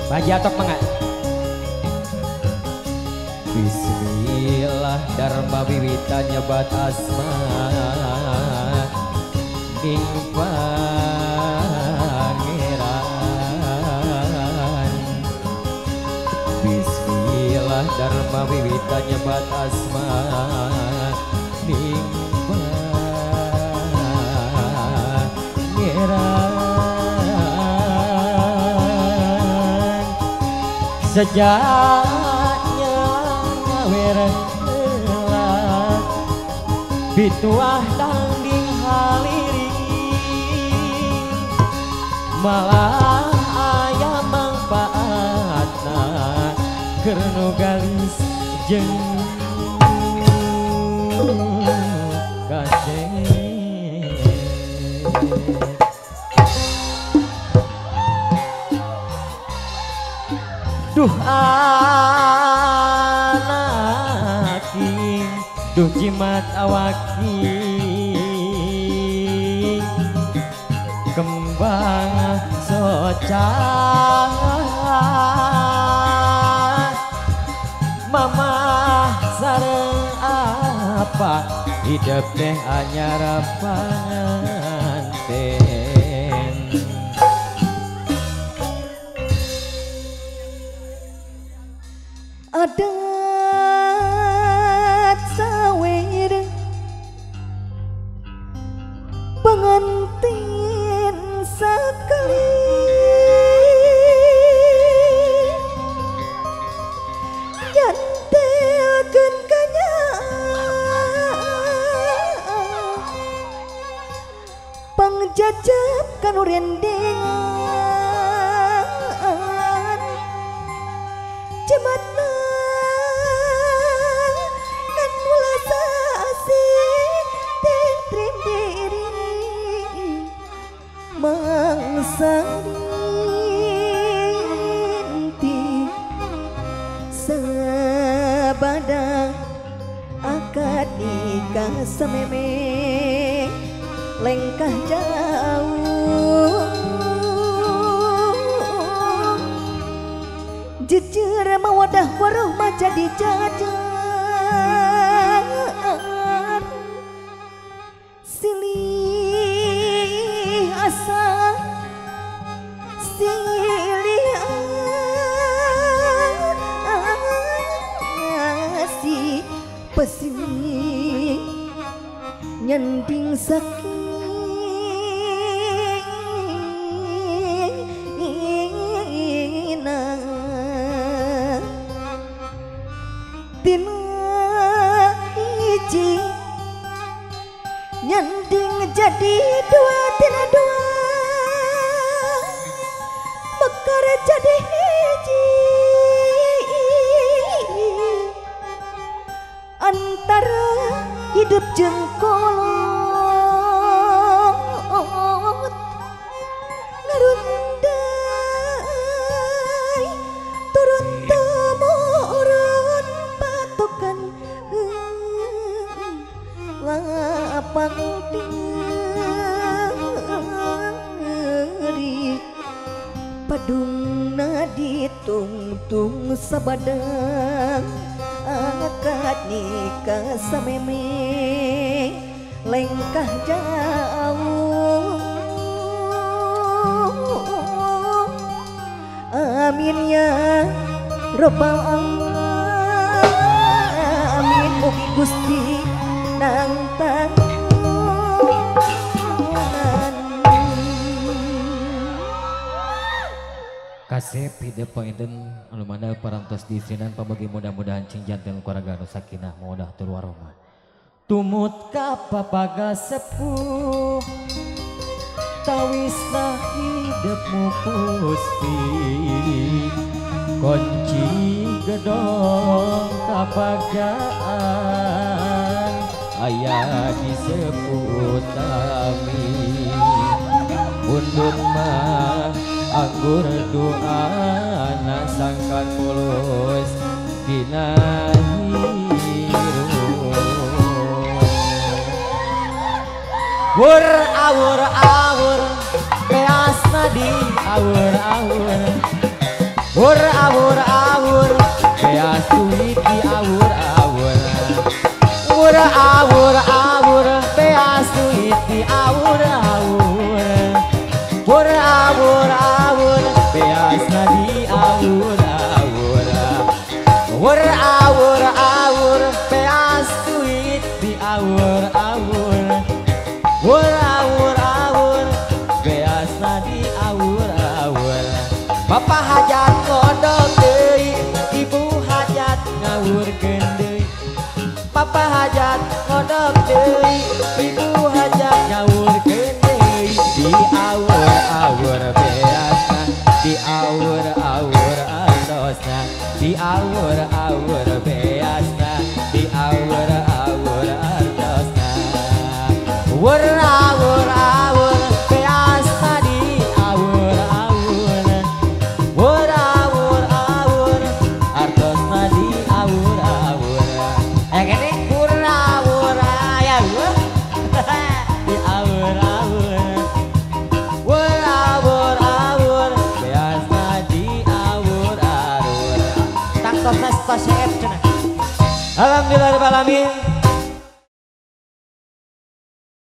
Bajatok mangat. Bismillah Dharma wiwita nyebat asma ning pangeran. Bismillah Dharma wiwita nyebat asma ning pangeran. Sejaknya ngawer heula bituah tanding haliri malah aya mangpaatna keur nu galis jeung kasih. Duh anaki, duh jimat awaki, kembang soca, mama sareng apa, hidup teh anyar panganten. Adat sawer pengantin sekali nyantelkeun kanya pangjajab kanu rendengan jematna mangsa rinti sabada akad nikah sameme lengkah jauh jujur mawadah warahmah jadi jajar silih asa silih si pesing nyanding sakina hiji nyanding jadi dua tina dua mekar jadi hiji antara hidup jeung kolot ngarundai turun temurun patokan lapang diri padungna ditungtung sabadang akad nikah sameme lengkah jauh. Amin ya Rabbal alamin. Mugi Gusti nangtang kasep hidup pointen anu mana parantos disinan pabagi mudah-mudahan cing janten keluarga nu sakinah mawaddah tur warahmah tumut ka papaga sepuh tawisna hidupmu pusti kunci gedong kapagaan aya di sepuh tami undut mah anggur doa na sangkan mulus dina hirup wur awur-awur beasna di awur-awur Wur awur awur beas duit di awur awur. Wur awur awur beas duit di awur awur. Wur awur awur beas na di awur awur. Wur awur awur beas duit di awur awur. Wur awur awur beas na di awur awur. Bapak hajat kodok deui, ibu hajat ngawurkeun deui. Papa hajat kodok deui, ibu hajat ngawurkeun deui. Di awur-awur beasna, di awur-awur artosna, di awur-awur beasna, di awur-awur artosna. Wur-awur-awur beasna di awur-awur. Wur-awur-awur artosna di awur-awur. Kene wur-awur aya di awur-awur. Wur-awur-awur beasna di awur-awur. Tang tosna stasiun cenah. Alhamdulillah rabbil alamin.